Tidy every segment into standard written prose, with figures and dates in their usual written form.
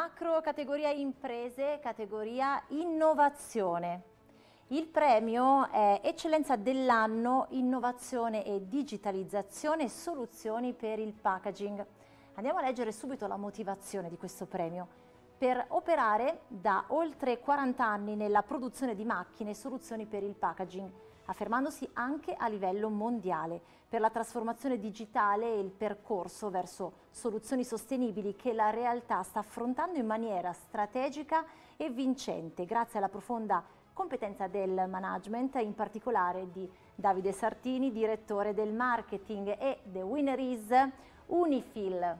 macro categoria imprese, categoria innovazione. Il premio è Eccellenza dell'anno, innovazione e digitalizzazione, soluzioni per il packaging. Andiamo a leggere subito la motivazione di questo premio. Per operare da oltre 40 anni nella produzione di macchine e soluzioni per il packaging, affermandosi anche a livello mondiale per la trasformazione digitale e il percorso verso soluzioni sostenibili che la realtà sta affrontando in maniera strategica e vincente grazie alla profonda competenza del management, in particolare di Davide Sartini, direttore del marketing, e the winner is Unifil.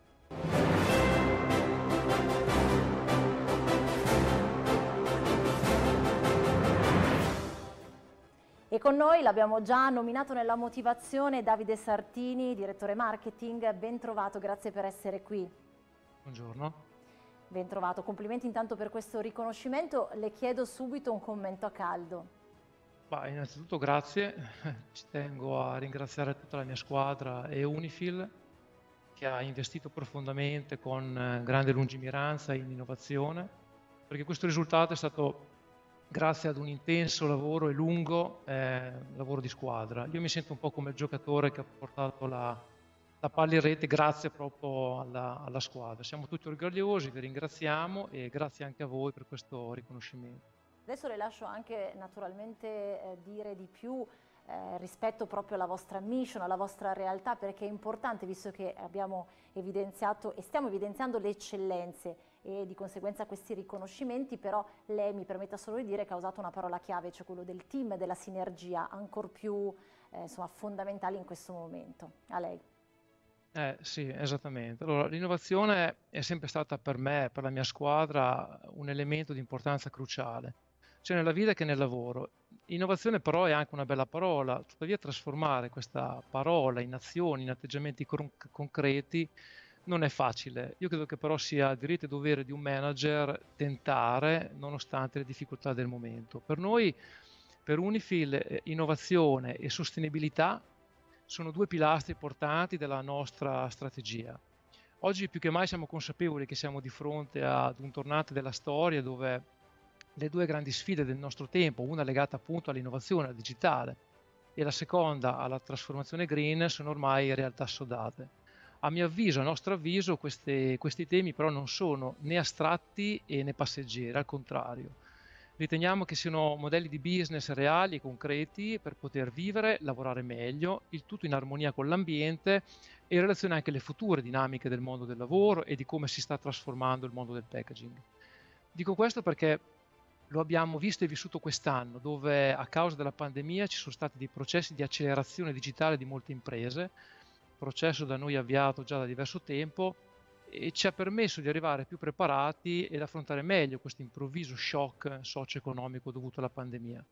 E con noi l'abbiamo già nominato nella motivazione Davide Sartini, direttore marketing. Ben trovato, grazie per essere qui. Buongiorno. Ben trovato, complimenti intanto per questo riconoscimento. Le chiedo subito un commento a caldo. Innanzitutto grazie, ci tengo a ringraziare tutta la mia squadra e Unifil che ha investito profondamente con grande lungimiranza in innovazione, perché questo risultato è stato grazie ad un intenso lavoro e lungo lavoro di squadra. Io mi sento un po' come il giocatore che ha portato la palla in rete grazie proprio alla squadra. Siamo tutti orgogliosi, vi ringraziamo e grazie anche a voi per questo riconoscimento. Adesso le lascio anche naturalmente dire di più rispetto proprio alla vostra mission, alla vostra realtà, perché è importante, visto che abbiamo evidenziato e stiamo evidenziando le eccellenze e di conseguenza questi riconoscimenti, però lei mi permetta solo di dire che ha usato una parola chiave, cioè quello del team e della sinergia, ancor più fondamentali in questo momento. A lei. Sì, esattamente. Allora, l'innovazione è sempre stata per me, per la mia squadra, un elemento di importanza cruciale, sia nella vita che nel lavoro. Innovazione però è anche una bella parola, tuttavia trasformare questa parola in azioni, in atteggiamenti concreti non è facile. Io credo che però sia diritto e dovere di un manager tentare, nonostante le difficoltà del momento. Per noi, per Unifil, innovazione e sostenibilità sono due pilastri portanti della nostra strategia. Oggi più che mai siamo consapevoli che siamo di fronte ad un tornante della storia dove le due grandi sfide del nostro tempo, una legata appunto all'innovazione, al digitale, e la seconda alla trasformazione green, sono ormai realtà assodate. A mio avviso, a nostro avviso, questi temi però non sono né astratti né passeggeri, al contrario. Riteniamo che siano modelli di business reali e concreti per poter vivere, lavorare meglio, il tutto in armonia con l'ambiente e in relazione anche alle future dinamiche del mondo del lavoro e di come si sta trasformando il mondo del packaging. Dico questo perché lo abbiamo visto e vissuto quest'anno, dove a causa della pandemia ci sono stati dei processi di accelerazione digitale di molte imprese, processo da noi avviato già da diverso tempo, e ci ha permesso di arrivare più preparati ed affrontare meglio questo improvviso shock socio-economico dovuto alla pandemia.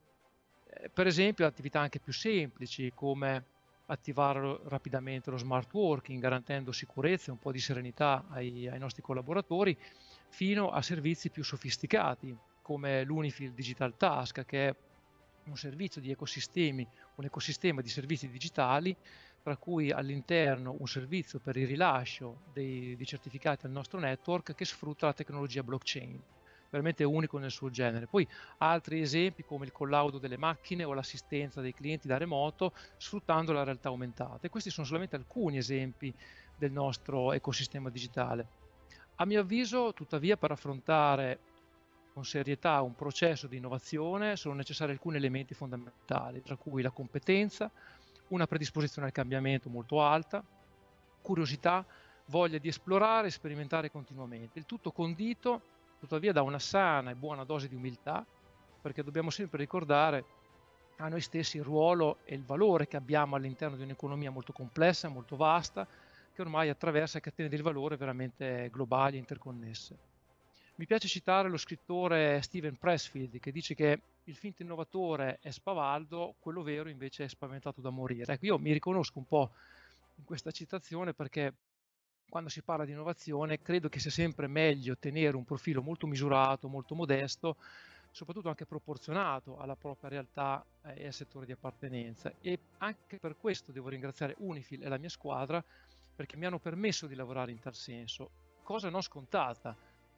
Per esempio attività anche più semplici come attivare rapidamente lo smart working garantendo sicurezza e un po' di serenità ai nostri collaboratori, fino a servizi più sofisticati come l'Unifil Digital Task, che è un servizio di ecosistemi, un ecosistema di servizi digitali, tra cui all'interno un servizio per il rilascio di certificati al nostro network che sfrutta la tecnologia blockchain, veramente unico nel suo genere. Poi altri esempi come il collaudo delle macchine o l'assistenza dei clienti da remoto sfruttando la realtà aumentata. E questi sono solamente alcuni esempi del nostro ecosistema digitale. A mio avviso, tuttavia, per affrontare con serietà un processo di innovazione sono necessari alcuni elementi fondamentali, tra cui la competenza, una predisposizione al cambiamento molto alta, curiosità, voglia di esplorare e sperimentare continuamente, il tutto condito tuttavia da una sana e buona dose di umiltà, perché dobbiamo sempre ricordare a noi stessi il ruolo e il valore che abbiamo all'interno di un'economia molto complessa, molto vasta, che ormai attraversa catene del valore veramente globali e interconnesse. Mi piace citare lo scrittore Steven Pressfield che dice che il finto innovatore è spavaldo, quello vero invece è spaventato da morire. Ecco, io mi riconosco un po' in questa citazione perché quando si parla di innovazione credo che sia sempre meglio tenere un profilo molto misurato, molto modesto, soprattutto anche proporzionato alla propria realtà e al settore di appartenenza. E anche per questo devo ringraziare Unifil e la mia squadra perché mi hanno permesso di lavorare in tal senso, cosa non scontata.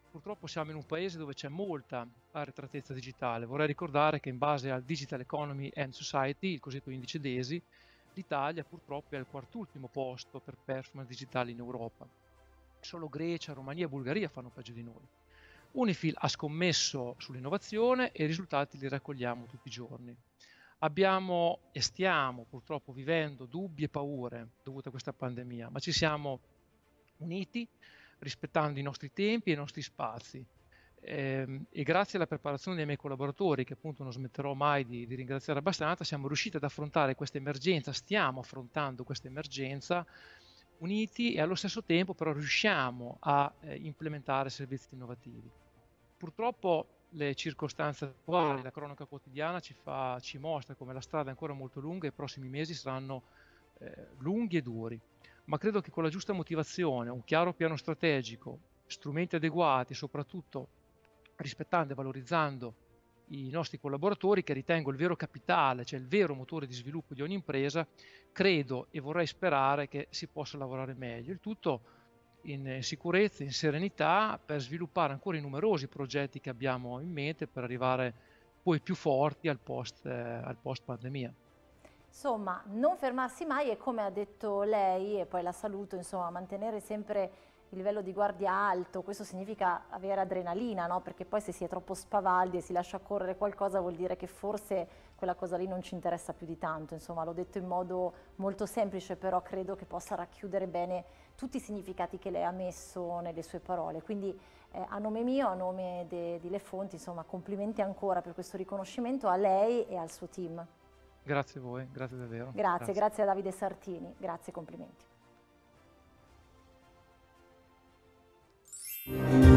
purtroppo siamo in un paese dove c'è molta arretratezza digitale. Vorrei ricordare che in base al Digital Economy and Society, il cosiddetto indice DESI, l'Italia purtroppo è al quartultimo posto per performance digitale in Europa. Solo Grecia, Romania e Bulgaria fanno peggio di noi. Unifil ha scommesso sull'innovazione e i risultati li raccogliamo tutti i giorni. Abbiamo e stiamo purtroppo vivendo dubbi e paure dovute a questa pandemia, ma ci siamo uniti rispettando i nostri tempi e i nostri spazi. E grazie alla preparazione dei miei collaboratori, che appunto non smetterò mai di ringraziare abbastanza, siamo riusciti ad affrontare questa emergenza, stiamo affrontando questa emergenza uniti e allo stesso tempo però riusciamo a implementare servizi innovativi. Purtroppo le circostanze attuali, la cronaca quotidiana ci mostra come la strada è ancora molto lunga e i prossimi mesi saranno lunghi e duri, ma credo che con la giusta motivazione, un chiaro piano strategico, strumenti adeguati e soprattutto rispettando e valorizzando i nostri collaboratori, che ritengo il vero capitale, cioè il vero motore di sviluppo di ogni impresa, credo e vorrei sperare che si possa lavorare meglio. Il tutto in sicurezza, in serenità, per sviluppare ancora i numerosi progetti che abbiamo in mente per arrivare poi più forti al post pandemia. Insomma, non fermarsi mai e come ha detto lei, e poi la saluto, insomma, mantenere sempre il livello di guardia alto, questo significa avere adrenalina, no? Perché poi se si è troppo spavaldi e si lascia correre qualcosa vuol dire che forse quella cosa lì non ci interessa più di tanto, insomma, l'ho detto in modo molto semplice, però credo che possa racchiudere bene tutti i significati che lei ha messo nelle sue parole, quindi a nome mio, a nome di Le Fonti, insomma, complimenti ancora per questo riconoscimento a lei e al suo team. Grazie a voi, grazie davvero. Grazie a Davide Sartini, grazie, complimenti.